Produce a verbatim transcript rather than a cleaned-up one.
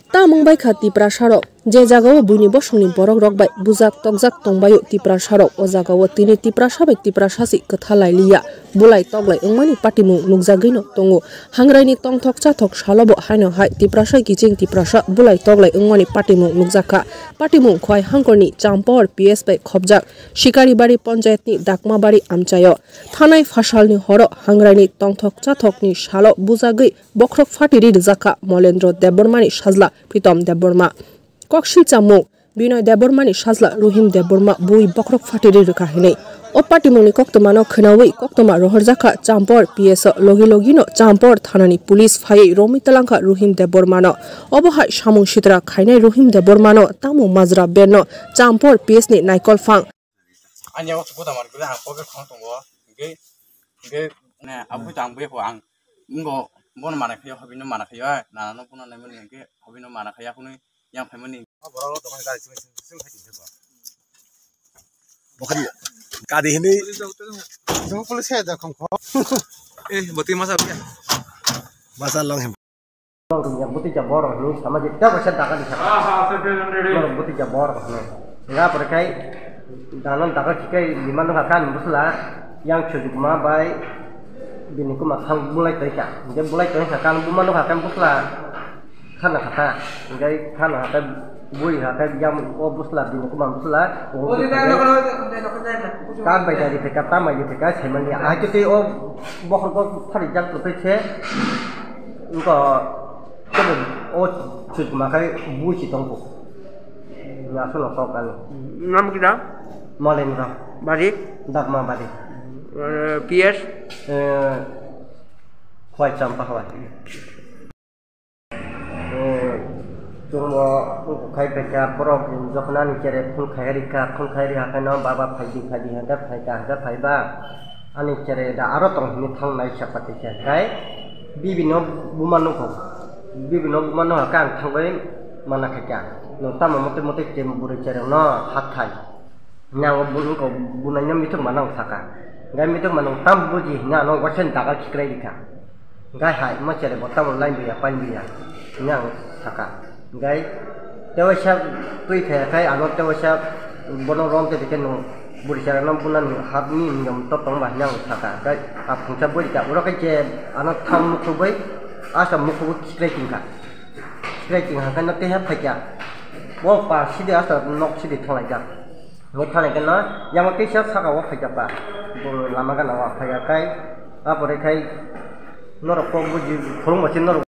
Tamung bai kha tipra sarok je jagao buini bosungni borok rok bai bujak tokjak tongbayo tipra sarok o jagao tini tipra sabai tipra sasi kathalai liya bulai toglai wngmani patimung nugjagui no tongo hangraini tongthok chathok salobo haino hai tipra sai kiching tipra sa bulai toglai wngmani patimung nugjaka patimung khwai hangkorni champor ps bai khobjak shikari bari panchayat ni dakma bari amchayo thanai fasalni horo hangraini tongthok chathokni salo bujagui bokrok fatiri rijaka molendro debormani sajla pritom deborma Kokshil Chamuk Binoy Debormani Sajla Ruhim Deborma Bui Bokrok Fatiri Rukahine O Patimuni Koktomano Khnawi Koktoma Rohorjaka Champor P S Logi Logino Champor Thanani Police Phai Romi Talangka Ruhim Debormano Obohai Samung Shitra Khaine Ruhim Debormano Tamu Mazra Benno Champor P S ni Naikol Phang Anya waktu kita mar gula ang poke khong tonggo ge ge ne abu tang be ko ang ngo bon mana khaya hobino mana khaya na no puno namen ge hobino mana khaya kuni yang family borok dong gari sing sing sing khati ko bokari kadi ini jong police ada khong kho eh boti masa ya masa long hem yang buti jabor lu sama kita bisa takkan di sana kalau buti jabor kan enggak perkai dalam takkan kita di mana kan musla yang cukup ma bai bini ku makhang mulai terika dia mulai terika kan bu mana kan musla kan kata enggak kan kata bui kata jam oh musla bini ku musla kan bai dari peka tamai di peka semen dia ah itu oh bohong kok hari jam terus je enggak Jadi, oh, cukup makai buci tongku. Ya, sudah tahu kan. Nama kita? Malendra. Barik? Dagma Barik. P S? Eh, Kuai Campah Wai. Eh, cuma kai peka porok jokna ni cere pun khairi ka pun khairi ha kana baba phaidi khadi hada phaida hada phaiba ani cere da aro tong ni thang nai sapati kai bibino bumanu ko bibino bumanu kan thangbai mana khaka no tama mote mote jem bure cere no hathai nyang bulu ko bunanya mitung manang saka ngai mitung manang tam buji na no wasen daga kikrai dika ngai hai ma cere botam lain biya pan biya nyang saka ngai tewasya tui the kai ano tewasya bono rom te diken no buri cere no bunan habni nyom to tong ba nyang saka kai a phungcha buri ka uro kai je ano tham mu bai asa mu ku kikrai tingka kikrai tingka kan no te ha phakya bo pa sidi asa nok sidi tholai ja ngot thane kan no yang ke sia saka wa phakya pa bo lama kan wa phakya kai a pore kai norok ko buji phulung machin norok